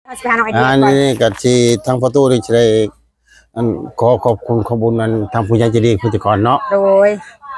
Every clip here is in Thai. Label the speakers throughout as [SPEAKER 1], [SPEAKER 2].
[SPEAKER 1] อันนี้ก็ที่ทางประตูนี่จะได้อันขอบคุณขอบคุญนั้นทางผู้ใหญ่ใจดีผู้จัดการเนาะ
[SPEAKER 2] โดย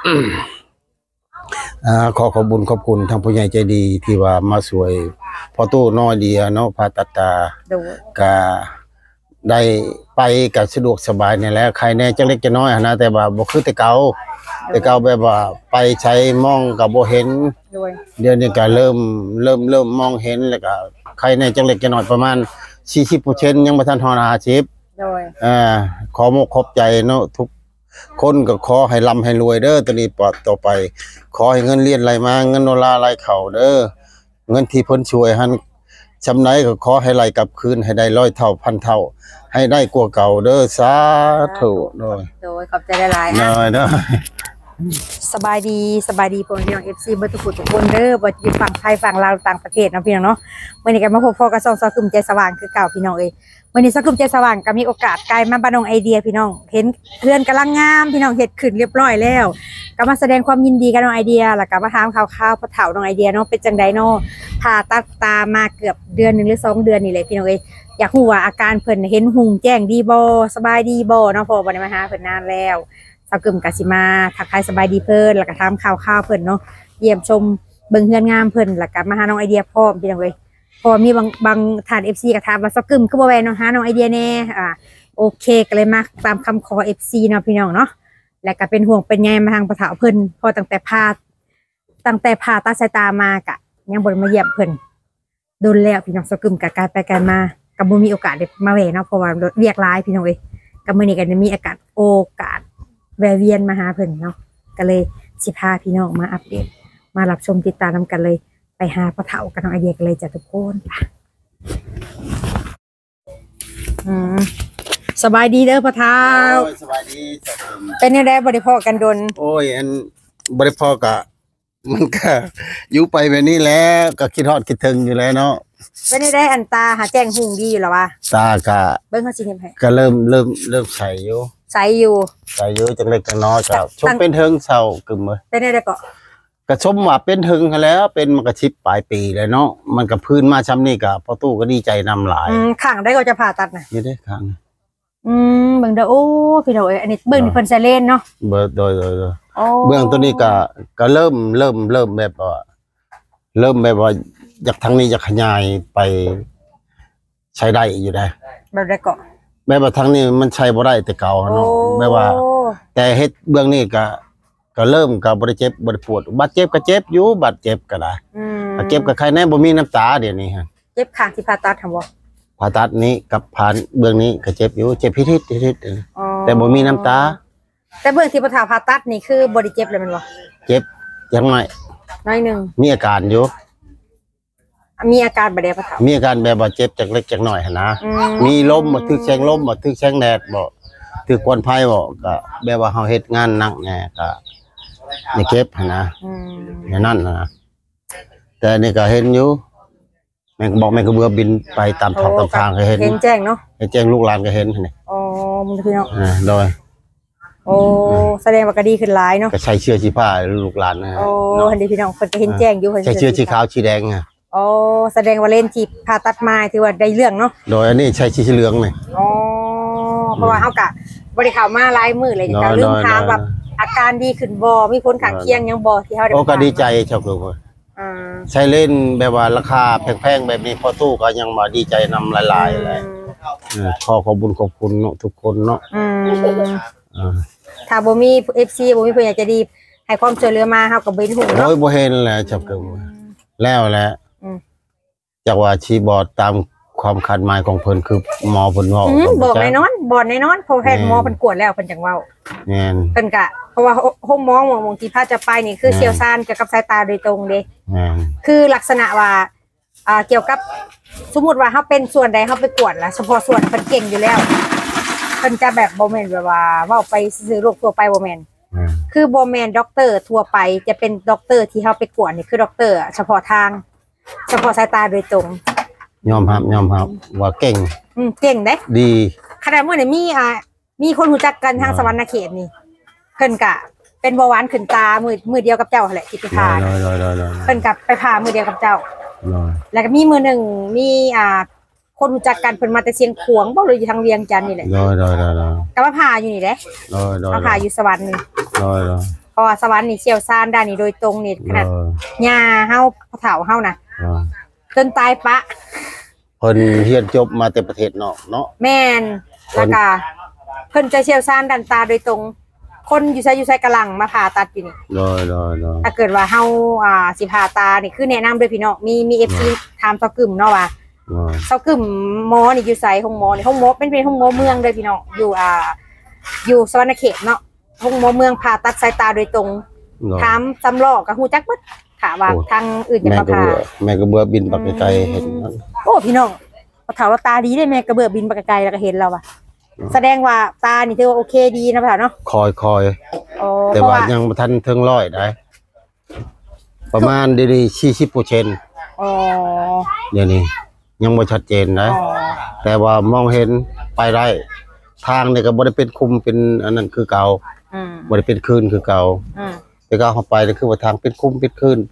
[SPEAKER 1] ขอบคุญขอบคุณทางผู้ใหญ่ใจดีที่ว่ามาสวยพอตู้น้อยเดียเนาะผ่าตัดตาก็ได้ไปกับสะดวกสบายนี่แหละใครแน่จักเล็กจะน้อยนะแต่ว่าบ่คือแต่เก่าแบบว่าไปใช้มองก็บ่เห็นเดี๋ยวนี้ก็เริ่มมองเห็นแล้วก็ใครแน่จักเล็กจะน้อยประมาณ40%ยังบ่ทันฮอด50โดยขอมกขอบใจเนาะทุกคนก็ขอให้ร่ำให้รวยเด้อตอนนี้ปลอดต่อไปขอให้เงินเรียนไหลมาเงินดอลลาร์ไหลเข้าเด้อเงินที่เพิ่นช่วยหันจำไหนก็ขอให้ไหลกลับคืนให้ได้100 เท่าพันเท่าให้ได้กว่าเก่าเด้อสาธุโดย
[SPEAKER 2] ขอบใจหลายๆ
[SPEAKER 1] เด้อ
[SPEAKER 2] สบายดีพวกพี่น้อง FC เบิดทุกคนเด้อบ่อยู่ฝั่งไทยฝั่งลาวต่างประเทศเนาะพี่น้องเนาะมื้อนี้ก็มาพบพ่อกับซอกลุ่มใจสว่างคือเก่าพี่น้องเอ้ยมื้อนี้ซอกลุ่มใจสว่างก็มีโอกาสไกลมาบ้านน้องไอเดียพี่น้องเห็นเพื่อนกำลังงามพี่น้องเฮ็ดขึ้นเรียบร้อยแล้วก็มาแสดงความยินดีกับน้องไอเดียแล้วก็มาถามข่าวๆพ่อเฒ่าน้องไอเดียเนาะเป็นจังไดเนาะผ่าตัดตามาเกือบเดือนนึงหรือ2เดือนนี่แหละพี่น้องเอ้ยอยากรู้ว่าอาการเพิ่นเห็นหุ่งแจ้งดีบ่สบายดีบ่เนาะพอบ่ได้มาหาเพิ่นนานแล้วสาวกึ่มกสิมาทักทายสบายดีเพิ่นแล้วก็ถามข่าวเพิ่นเนาะเยี่ยมชมเบิ่งเฮือนงามเพิ่นแล้วก็มาหาน้องไอเดียพร้อมพี่น้องเอ้ยพอมีบางท่าน FC ก็ถามว่าสาวกึ่มคือบ่แม่นเนาะหาน้องไอเดียแน่โอเคก็เลยมาตามคำขอ FC เนาะพี่น้องเนาะแล้วก็เป็นห่วงเป็นใยมาทางปะเฒ่าเพิ่นพอตั้งแต่ผ่าตัดสายตามากะยังบ่ได้มาเยี่ยมเพิ่นโดนแล้วพี่น้องสาวกึ่มก็กลายไปกันมาก็บ่มีโอกาสได้มาแวะเนาะเพราะว่าเรียกหลายพี่น้องเอ้ยก็มื้อนี้ก็มีโอกาสแวะเวียนมาหาเพิ่นเนาะก็เลยสิพาพี่น้องมาอัปเดตมารับชมติดตามกันเลยไปหาพ่อเฒ่ากับน้องไอเดียกันเลยจ้ะทุกคนสบายดีเด้อพ่อเฒ่า
[SPEAKER 1] สบายดี
[SPEAKER 2] เป็นยังไงบ่ได้พ้อกันดน
[SPEAKER 1] โอ้ยอันบ่ได้พ้อก็มันก็อยู่ไปแบบนี้แล้วก็คิดฮอดคิดถึงอยู่แล้วเนาะ
[SPEAKER 2] เป็นยังไงอันตาหาแจ้งหุ่งดีอยู่แล้ววะ
[SPEAKER 1] ตาก็
[SPEAKER 2] เบิ่งเฮาสิเฮ็ดให้
[SPEAKER 1] ก็เริ่มใส่อยู่จังเล็กจังน้อยก็ชมเป็นเทิงเศร้ากึ่มเลย
[SPEAKER 2] เป็นได้
[SPEAKER 1] ก็ชมว่าเป็นเทิงแล้วเป็นมันก็ชิบปลายปีแล้วเนาะมันก็พื้นมาช้ำนี่ก็พอตู้ก็ดีใจนำหลาย
[SPEAKER 2] ข้างได้ก็จะผ่าตัดน่ะ
[SPEAKER 1] นี่ได้ข้าง
[SPEAKER 2] เบิ่งเด้อโอ้พี่น้องเอ้ยอันนี้เบิ่งนี่เพิ่นใส่เลนเนาะ
[SPEAKER 1] เบิ่งโดยเบื้องตัวนี้ก็เริ่มแบบว่าอยากทางนี้อยากขยายไปใช้ได้อยู่ได้
[SPEAKER 2] แบบได้ก็
[SPEAKER 1] แบบว่าทางนี้มันใช้บ่ได้แต่เก่าเนาะแบบว่าแต่เฮ็ดเบื้องนี้ก็เริ่มก็บ่ได้เจ็บบ่ได้ปวดบาดเจ็บก็เจ็บอยู่บาดเจ็บก็ได้เจ็บก็ใครแน่บ่มีน้ำตาเดี๋ยวนี้ฮะ
[SPEAKER 2] เจ็บข้างที่ผ่าตัดทำบ่
[SPEAKER 1] ผ่าตัดนี้กับผ่านเบื้องนี้ก็เจ็บอยู่เจ็บพิษแต่บ่มีน้ำตา
[SPEAKER 2] แต่เบื้องที่ผ่าตัดนี่คือบ่ได้เจ็บเลยมันบ่
[SPEAKER 1] เจ็บยังน้
[SPEAKER 2] อยนึง
[SPEAKER 1] มีอาการอยู่
[SPEAKER 2] มีอาการแบบใดพ่อเฒ่า
[SPEAKER 1] มีอาการแบบว่าเจ็บจากเล็กจากน้อยหั่นนะมีลมบ่ถึกแสงลมบ่ถึกแสงแดดบ่ถึกควันไฟบ่ก็แบบว่าเฮาเฮ็ดงานหนักแน่ก็นี่เจ็บหั่นนะอย่างนั้นนะแต่นี่ก็เห็นอยู่แม่ก็บอกแม่ก็เบื่อบินไปตามทางก็เห็น
[SPEAKER 2] แจ้งเนาะ
[SPEAKER 1] เห็นแจ้งลูกหลานก็เห็นนี่
[SPEAKER 2] อ๋อมึงพี่น้อง
[SPEAKER 1] โดย
[SPEAKER 2] โอ้แสดงว่าก็ดีขึ้นหลายเนาะ
[SPEAKER 1] ก็ใช้เสื้อสีฟ้าลูกหลานนะ
[SPEAKER 2] โอ้เห็นดิพี่น้องเพิ่นก็เห็นแจ้งอยู่
[SPEAKER 1] ใช้เสื้อสีขาวสีแดงอ่ะ
[SPEAKER 2] โอ้แสดงว่าเล่นที่ผ่าตัดมาถือว่าได้เรื่องเนาะ
[SPEAKER 1] โดยอันนี้ใช้สีเหลืองนี่
[SPEAKER 2] อ๋อเพราะว่าเฮาก็บ่ได้เข้ามาหลายมื้อเลยก็ลืมถามว่าอาการดีขึ้นบ่มีผลข้างเคียงยังบ่ที่เฮาได้
[SPEAKER 1] โอ้ก็ดีใจชอบเลยใช้เล่นแบบว่าราคาแพงๆแบบนี้พอตู้ก็ยังมาดีใจนำหลายๆเลยขอบบุญขอบคุณเนาะทุกคนเนาะ
[SPEAKER 2] ถ้าบ่มี FC บ่มีเพิ่นอยากจะดีให้ความช่วยเหลือมาเฮาก็บ่เห็นหูเนาะ
[SPEAKER 1] โอ้ยบ่เห็นแหละชอบเกินแล้วแหละจากว่าชีบอดตามความคาดหมายของเพิ่นคือหมอเพิ่นว่า
[SPEAKER 2] บอกแน่นอนบ่แน่นอนเพราะแพทย์หมอเพิ่นกวดแล้วเพิ่นจังเว้า
[SPEAKER 1] แม่น
[SPEAKER 2] เพิ่นก็เพราะว่าห้องหมอที่พาจะไปนี่คือเชี่ยวชาญเกี่ยวกับสายตาโดยตรงเด้คือลักษณะว่าเกี่ยวกับสมมุติว่าเฮาเป็นส่วนใดเฮาไปกวดแล้วเฉพาะส่วนเพิ่นเก่งอยู่แล้วเพิ่นจะแบบบ่แม่นแบบว่าเว้าไปซื่อโรคทั่วไปบ่แม่นคือบ่แม่นด็อกเตอร์ทั่วไปจะเป็นด็อกเตอร์ที่เฮาไปกวดนี่คือด็อกเตอร์เฉพาะทางเฉพาะสายตาโดยตรง
[SPEAKER 1] ยอมรับว่าเก่ง
[SPEAKER 2] เก่งเด้
[SPEAKER 1] ดี
[SPEAKER 2] ขนาดมื้อนี้มีคนรู้จักกันทางสวรรณเขตนี่เพิ่นก็เป็นเบาหวานขึ้นตามือเดียวกับเจ้าแหละที่ไปผ่าเพิ่นก็ไปผ่ามือเดียวกับเจ้าแล้วก็มีมือหนึ่งมีคนรู้จักกันเพิ่นมาแต่เชียงขวงบ่เลยอยู่ทางเวียงจันทน์นี่แหละ
[SPEAKER 1] โดย
[SPEAKER 2] ก็มาพาอยู่นี่แหละมาพาอยู่สวรรค์นี่
[SPEAKER 1] โดย
[SPEAKER 2] เพราะว่าสวรรค์นี่เชี่ยวชาญด้านนี้โดยตรงนี่ขนาดย่าเฮาพ่อเฒ่าเฮาน่ะจนตายปะ
[SPEAKER 1] เพิ่นเรียนจบมาแต่ประเทศนอกเนาะ
[SPEAKER 2] แม่นแล้วก็เพิ่นจะเชี่ยวชาญด้านตาโดยตรงคนอยู่ไสกะลังมาผ่าตัดอยู่นี่
[SPEAKER 1] โดย
[SPEAKER 2] ถ้าเกิดว่าเฮาสิผ่าตานี่คือแนะนำด้วยพี่น้องมี FC ถามซอกึมเนาะว่าซอกึมหมอนี่อยู่ไสห้องหมอนี่ห้องหมอเป็นห้องหมอเมืองเด้อพี่น้องอยู่สวรรณเขตเนาะห้องหมอเมืองผ่าตัดสายตาโดยตรงถามสำล้อก็ฮู้จักเบิดค่ะว่าทางอื่นจะมาผ่า
[SPEAKER 1] แม่ก็เบื่อบินไปไกลเห็น
[SPEAKER 2] โอ้พี่น้องพอถามว่าตาดีได้แม่ก็เบื่อบินไปไกลแล้วก็เห็นแล้วว่ะแสดงว่าตานี่ถือว่าโอเคดีนะพ่อเนาะ
[SPEAKER 1] คอยแต่ว่ายังบ่ทันถึง100ได้ประมาณดี40%
[SPEAKER 2] อ๋อ
[SPEAKER 1] เดี๋ยวนี้ยังบ่ชัดเจนนะแต่ว่ามองเห็นไปได้ทางนี่ก็บ่ได้เป็นคุมเป็นอันนั้นคือเก่าบ่ได้เป็นคืนคือเก่าแต่ก็เข้าไปก็คือว่าทางเป็นคุมเป็นคืนไป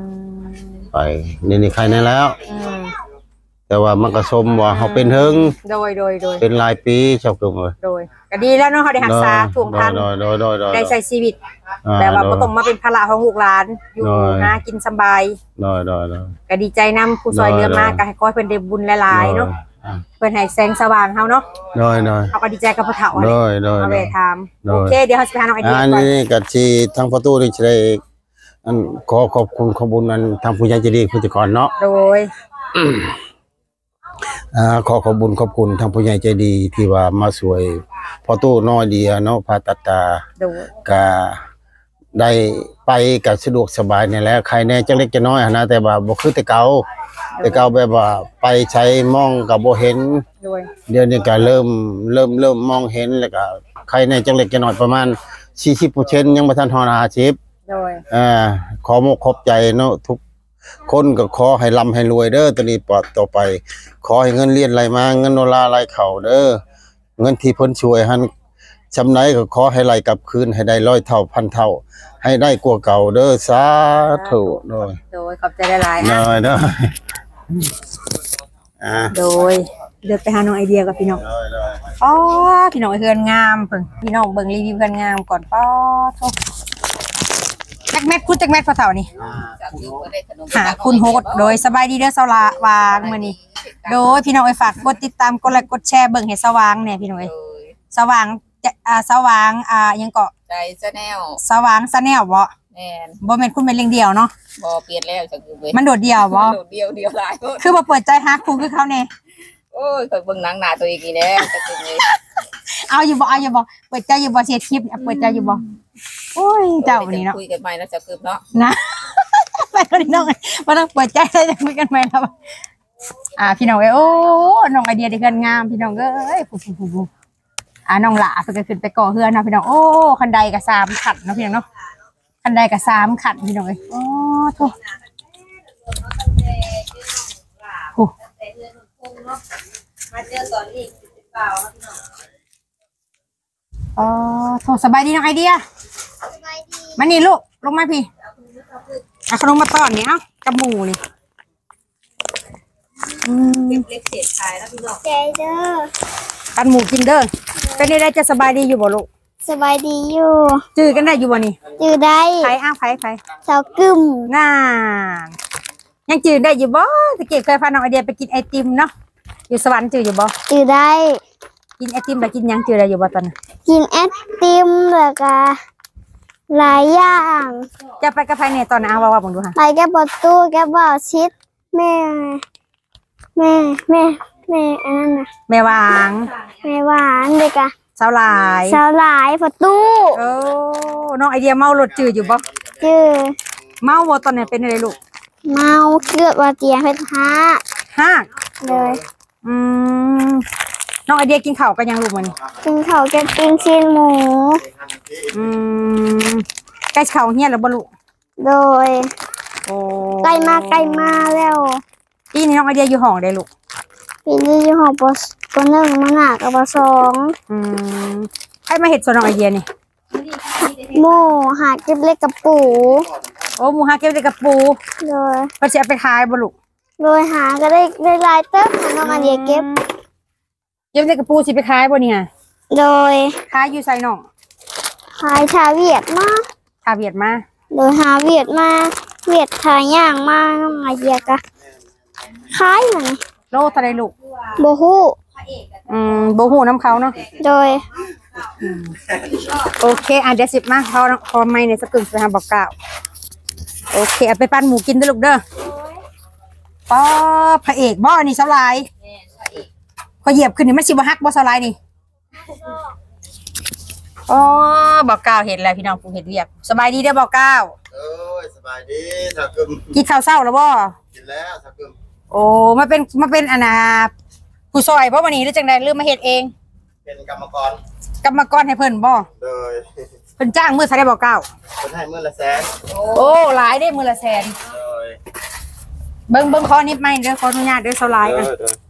[SPEAKER 1] นี่ใครแน่แล้วแต่ว่ามันก็สมว่าเฮาเป็นถึง
[SPEAKER 2] โดย
[SPEAKER 1] เป็นหลายปีชาวกรุงเลย
[SPEAKER 2] โดยก็ดีแล้วเนาะเฮาได้รักษาท่วงทันได้ใช้ชีวิตแบบว่าบ่ต้องมาเป็นภาระของลูกหลานอยู่หากินสบายก็ดีใจนำผู้ซอยเรือมาก็ให้ขอให้เพิ่นได้บุญหลายๆเนาะเพิ่นให้แสงสว่างเฮาเนาะเฮาก็ดีใจกับพ่อเฒ่าเอาไปถามโอเคเดี๋ยวเฮาสิไปหาน้องไอเดียก่อน
[SPEAKER 1] นี่ก็สิทางประตูนี่สิได้อันขอขอบคุณขอบคุญอันทางผู้ใหญ่ใจดีผู้จัดการเนาะ
[SPEAKER 2] โดย
[SPEAKER 1] ขอขอบคุญขอบคุณทางผู้ใหญ่ใจดีที่ว่ามาช่วยพอตู้น้อยเดียเนาะผ่าตัดตาก็ได้ไปก็สะดวกสบายนี่แหละใครแน่จักเล็กจักน้อยนะแต่ว่าบ่คือแต่เก่าแบบว่าไปใช้มองก็บ่เห็นเดี๋ยวนี้ก็เริ่มมองเห็นแล้วก็ใครแน่จักเล็กจักน้อยประมาณ40%ยังบ่ทันฮอด50โดยขอมกขอบใจเนาะทุกคนก็ขอให้ร่ำให้รวยเด้อตอนนี้ปลอดต่อไปขอให้เงินเรียนไหลมาเงินดอลลาร์ไหลเข้าเด้อเงินที่เพิ่นช่วยหันจำไหนก็ขอให้ไหลกลับคืนให้ได้100 เท่าพันเท่าให้ได้กว่าเก่าเด้อสาธุโด
[SPEAKER 2] ยขอบใจหลายๆ
[SPEAKER 1] เด้อ
[SPEAKER 2] โดยเดินไปหาน้องไอเดียกับพี่น้องอ๋อพี่น้องเฮือนงามเพิ่นพี่น้องเบิ่งรีวิวเฮือนงามก่อนป้อโทจักแมทคุณจักแมทพอเท่านี่หาคุณโฮดโดยสบายดีเด้อสละวางมื้อนี้โดยพี่น้องฝากกดติดตามกดไลค์กดแชร์เบิ่งให้สว่างเนี่ยพี่น้องสว่างสว่างยังเกาะ
[SPEAKER 3] ใจชาแนล
[SPEAKER 2] สว่างชาแนลบ่
[SPEAKER 3] แม่น
[SPEAKER 2] บ่แม่นคุณเป็นเรื่องเดียวเนาะ
[SPEAKER 3] บ่เปลี่ยนแล้วจักอยู่
[SPEAKER 2] มันโดดเดี่ยวบ่
[SPEAKER 3] โดดเดี่ยวหลาย
[SPEAKER 2] คือบ่เปิดใจฮักคุณคือเขาแน่
[SPEAKER 3] โอ้ยเคยเบิ่งหนังหน้าตัวเองอีแล้วจักอยู่
[SPEAKER 2] เอาอยู่บ่เปิดใจอยู่บ่เสียคลิปเปิดใจอยู่บ่โอ้ยเจ้านี่เนาะ
[SPEAKER 3] คุยกันใหม่นะจักกึบเนาะ
[SPEAKER 2] นะไปพี่น้องบ่ต้องเปิดใจเลยจะคุยกันใหม่แล้วพี่น้องโอ้น้องไอเดียได้เฮือนงามพี่น้องเอ้ยฟูน้องหล่าเพิ่นก็ขึ้นไปก่อเฮือนเนาะพี่น้องโอ้คันใดก็3ขันเนาะพี่น้องเนาะคันใดก็3ขันพี่น้องเอ้ยโอ้โธ่โอ้มาเจอตอนอีกเปล่าพี่น้องโธ่สบายดีน้องไอเดียสบายดีมานี่ลูกลงมาพี่ขนมมาต้อนนี่เอ้ากับหมูนี่
[SPEAKER 3] เล็กเศษขายแล้วพี่น้อง
[SPEAKER 2] ใจเด้อกันหมูกินเด้อเป็นได้จะสบายดีอยู่บ่ลูก
[SPEAKER 4] สบายดีอยู่
[SPEAKER 2] จื้อกันได้อยู่บ่นี่
[SPEAKER 4] จื้อได้
[SPEAKER 2] ไผไผ
[SPEAKER 4] สาวกึม
[SPEAKER 2] น่ายังจื้อได้อยู่บ่ตะเกียบเคยพาน้องไอเดียไปกินไอติมเนาะอยู่สวรรค์จื้ออยู่บ่
[SPEAKER 4] จื้อได้
[SPEAKER 2] กินไอติมแล้วกินยังจื้อได้อยู่บ่ตอนนั้น
[SPEAKER 4] กินไอติมแล้วก็หลายอย่าง
[SPEAKER 2] จะไปกับไผเนี่ยตอนนั้นเอาว่าบ่ดูค่ะ
[SPEAKER 4] ไปกับประตูกับบ่าวชิดแม่อันนั้นน่ะ
[SPEAKER 2] แม่วาง
[SPEAKER 4] แม่หวานเด็กอะ
[SPEAKER 2] สาวหลาย
[SPEAKER 4] ประตู
[SPEAKER 2] น้องไอเดียเมารถจืดอยู่บ่
[SPEAKER 4] จืด
[SPEAKER 2] เมาบ่ตอนนี้เป็นอะไรลูก
[SPEAKER 4] เมาเกือบว่าเตียงเพชร
[SPEAKER 2] ห้า
[SPEAKER 4] เลย
[SPEAKER 2] น้องไอเดียกินข้าวกันยังลูกมัน
[SPEAKER 4] กินข้าวกินชิ้นหมู
[SPEAKER 2] ใกล้ข้าวเฮียแล้วบ่ลูก
[SPEAKER 4] โดยใกล้มาแล้ว
[SPEAKER 2] ปีนี้น้องไอเดียอยู่ห้องได้ลูก
[SPEAKER 4] ปีนี้อยู่ห้องป.1มาหน้ากับป
[SPEAKER 2] .2ใครมาเห็ดส่วนน้องไอเดียนี่
[SPEAKER 4] หมูหาเก็บเล็กกับปู
[SPEAKER 2] โอ้หมูหาเก็บเล็กกับปู
[SPEAKER 4] เลย
[SPEAKER 2] เพิ่นสิเอาไปขายบ่ลูก
[SPEAKER 4] โดยหาก็ได้หลายเติมน้องอันเดียเก็บ
[SPEAKER 2] เก็บในกระปูสิไปขายบ่เนี่ย
[SPEAKER 4] โดย
[SPEAKER 2] ขายอยู่ไสน้อง
[SPEAKER 4] ขายชาเวียดมา
[SPEAKER 2] ชาเวียดมา
[SPEAKER 4] โดยหาเวียดมาเวียดขายย่างมาน้องอันเดียกะขายมัน
[SPEAKER 2] โลเท่าใดลูก
[SPEAKER 4] โบฮู้
[SPEAKER 2] บ่ฮู้น้ำเขาเนาะ
[SPEAKER 4] โดย
[SPEAKER 2] โอเคเดี๋ยว10มาพอไม่เนี่ยสักกึ่งไปหาบอกกล่าวโอเคเอาไปปั้นหมูกินเด้อลูกเด้อป้อพระเอกบ่อันนี้สลายก็เหยียบขึ้นนี่มันสิบ่ฮักบ่สลายนี่อ๋อบอกกล่าวเห็นแล้วพี่น้องผู้เห็นเรียกสบายดีเด้อบอกกล่าว
[SPEAKER 1] โอ้ยสบายดีสักกึม
[SPEAKER 2] กินข้าวเช้าแล้วบ่
[SPEAKER 1] กินแล้วสักกึม
[SPEAKER 2] โอ้มาเป็นอันน่ะผู้ซอยบ่วันนี้หรือจังได๋หรือมาเฮ็ดเอง
[SPEAKER 1] เป็นกรรมกร
[SPEAKER 2] กรรมกรให้เพิ่นบ่
[SPEAKER 1] โดย
[SPEAKER 2] เพิ่นจ้างมื้อเท่าใดบอกกล่าว
[SPEAKER 1] คนให้มื้อละแสน
[SPEAKER 2] โอ้หลายได้มื้อละแสน
[SPEAKER 1] โดย
[SPEAKER 2] เบิ่งขอนิดไม่เด้อขออนุญาตเด้อสลายอ่ะ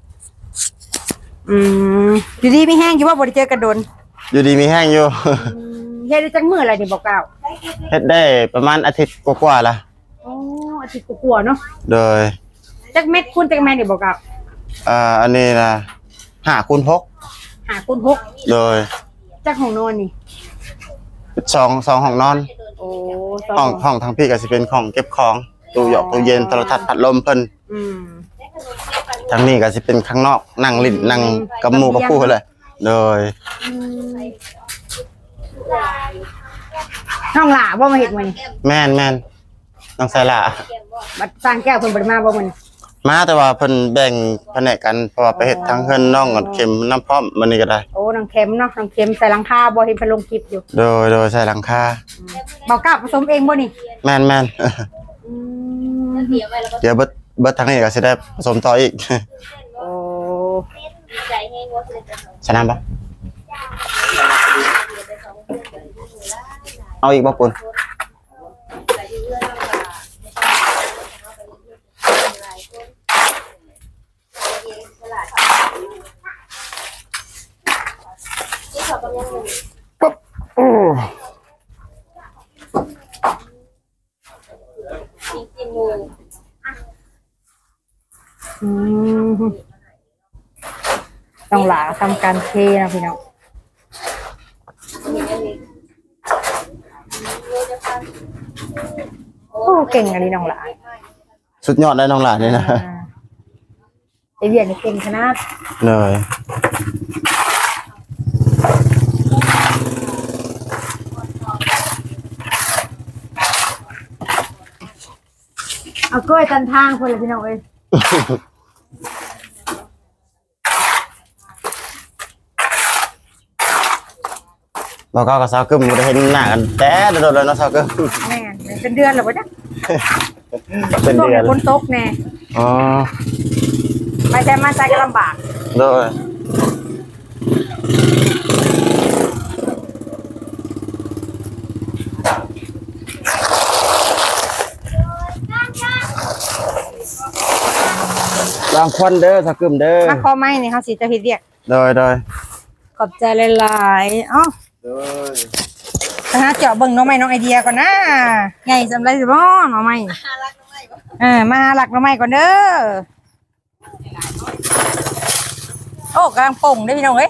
[SPEAKER 2] อยู่ดีไม่แห้งอยู่ว่าบ่ได้เจอกันโดน
[SPEAKER 1] อยู่ดีมีแห้งอยู่
[SPEAKER 2] เฮ็ดได้จังมื้ออะไรนี่บอกกล่าว
[SPEAKER 1] เฮ็ดได้ประมาณอาทิตย์กว่าๆละ
[SPEAKER 2] โอ้อาทิตย์กว่าๆเนาะ
[SPEAKER 1] โดย
[SPEAKER 2] จักเม็ดคูณจักแม่นนี่บอกกล่าว
[SPEAKER 1] อันนี้นะ5 คูณ
[SPEAKER 2] 5คูณ
[SPEAKER 1] 6โดย
[SPEAKER 2] 6จักห้องนอนนี่
[SPEAKER 1] 2ห้องนอน
[SPEAKER 2] โอ้
[SPEAKER 1] ห้องทางพี่ก็สิเป็นของเก็บของตู้หยอกตู้เย็นโทรทัศน์พัดลมเพิ่น
[SPEAKER 2] อืม
[SPEAKER 1] ทางนี้ก็สิเป็นข้างนอกนั่งลิ้นนั่งกับหมู่กับผู้เลยโดย
[SPEAKER 2] ห้องหล่าบ่มาเฮ็ดมื้อนี้
[SPEAKER 1] แม่นน้องไซล่า
[SPEAKER 2] บัดสร้างแก้วเพิ่นบ่ได้มาบ่มื้อนี้
[SPEAKER 1] มาแต่ว่าเพิ่นแบ่งแผนกกันเพราะว่าไปเฮ็ดทางเฮือนน้องกับเข็มน้ำพร้อมมื้อนี้ก็ได้
[SPEAKER 2] โอ้น้องเข็มเนาะน้องเข็มใส่หลังคาบ่เห็นเพิ่นลงคลิปอยู่
[SPEAKER 1] โดยใส่หลังคา
[SPEAKER 2] บอกกล่าวผสมเองบ่นี่
[SPEAKER 1] แม่นเดี๋ยวเบิดทางนี้ก็สิได้ผสมต่ออีก
[SPEAKER 2] โอ้
[SPEAKER 1] ชนะบ่เอาอีกบ่ปุ่น
[SPEAKER 2] ต้องหลาทำการเทนะพี่น้องโอ้เก่งอันนี้น้องหลา
[SPEAKER 1] สุดยอดได้น้องหลานนี่นะ
[SPEAKER 2] ไอเวียนนี่เก่งขนาด
[SPEAKER 1] เลย
[SPEAKER 2] เอากล้วยตันทางคนละพี่น้องเอ้ย
[SPEAKER 1] แล้วก็กับสาวกึมบ่ได้เห็นหน้ากันแต่โดนๆแล้วเนาะสาวกึม
[SPEAKER 2] แม่เป็นเดือนแล้ววะจ๊ะ
[SPEAKER 1] เป็นเดือน
[SPEAKER 2] คนตกแน่
[SPEAKER 1] อ๋อ
[SPEAKER 2] ไม่ใช่มาใช้ก็ลำบาก
[SPEAKER 1] โดยลองควันเด้อสาวกึมเด้อ
[SPEAKER 2] มาคอไม้นี่เขาสิจะเฮ็ดเรียก
[SPEAKER 1] โดย
[SPEAKER 2] ขอบใจหลายๆอ๋อ
[SPEAKER 1] โดย
[SPEAKER 2] นะฮะเจาะเบิ่งน้องไม้น้องไอเดียก่อนนะไงสำไรสิบ่น้องไม้มาหลักน้องไม้ก่อนเด้อโอ้กำลังป่งได้พี่น้องเอ้ย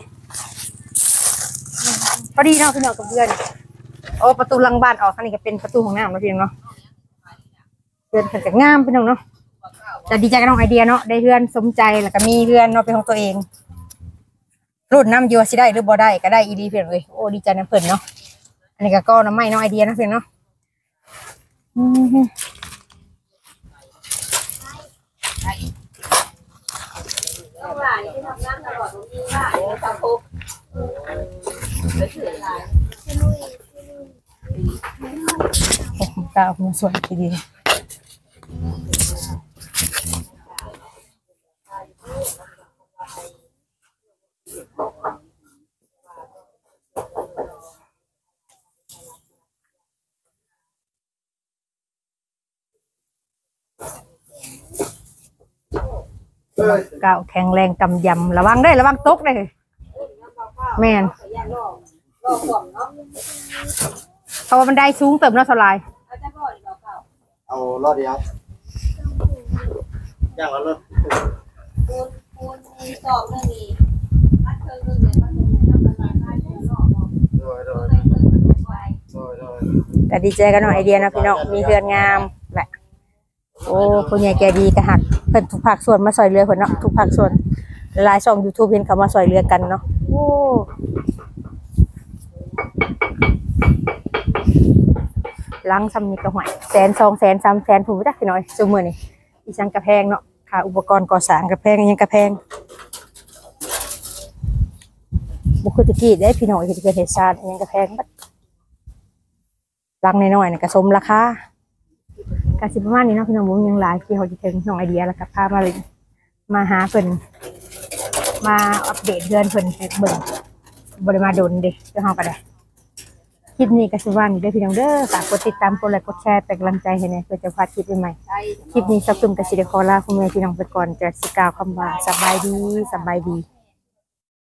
[SPEAKER 2] พอดีเนาะพี่น้องกับเพื่อนโอ้ประตูหลังบ้านออกข้างนี้ก็เป็นประตูของน้ำแล้วพี่น้องเนาะเพื่อนกันจากงามพี่น้องเนาะจะดีใจกับน้องไอเดียเนาะได้เพื่อนสมใจแล้วก็มีเพื่อนเนาะเป็นของตัวเองรุ่นน้ำอยู่สิได้หรือบ่ได้ก็ได้อีดีเพื่อนเลยโอ้ดีใจนะเพื่อนเนาะอันนี้ก็น้ำไม้น้องไอเดียนะเพื่อนเนาะก้าวมันสวยทีเดียวก้าวแข็งแรงกำยำระวังได้ระวังตกได้แม่นเพราะว่ามันได้สูงเติมแล้วสลาย
[SPEAKER 1] เอารอดเดียวย่างเอารถ
[SPEAKER 3] คูณมีสอบเรื่องนี้มัดเธอเรื่องเดียวมัดเธอเรื่องอะไรได้เรื่องนอกบอก
[SPEAKER 1] โดย
[SPEAKER 2] ก็ดีใจกันเนาะไอเดียเนาะพี่น้องมีเฮือนงามแหละโอ้ผู้ใหญ่ใจดีก็หักเพิ่นทุกภาคส่วนมาซอยเรือเพิ่นเนาะทุกภาคส่วนหลายช่อง YouTube เห็นเขามาซอยเรือกันเนาะโอ้ลังซ้ำนี่ก็ห่วย100,000 200,000 300,000ผู้จักพี่น้อยซุมื้อนี้อีสังกระแพงเนาะค่าอุปกรณ์ก่อสร้างกระแพงยังกระแพงบ่คือตะกี้ได้พี่น้อยเฮ็ดเกินเฮ็ดซ่านยังกระแพงบัดลังน้อยๆนี่ก็สมราคาก็สิประมาณนี้เนาะพี่น้องบ่มีหยังหลายที่เฮาสิถึงน้องไอเดียแล้วก็พามาเลยมาหาเพิ่นมาอัปเดตเดือนเพิ่นให้เบิ่งบ่ได้มาโดนเด้เดี๋ยวเฮาก็ได้คลิปนี้ก็สิว่านี่เด้อพี่น้องเด้อฝากกดติดตามกดไลค์กดแชร์เป็นกำลังใจให้แหน่เพื่อจะพลาดคลิปใหม่ๆคลิปนี้สักตุ่มก็สิได้ขอลาคุณแม่พี่น้องไปก่อนจะสิกล่าวคำว่าสบายดี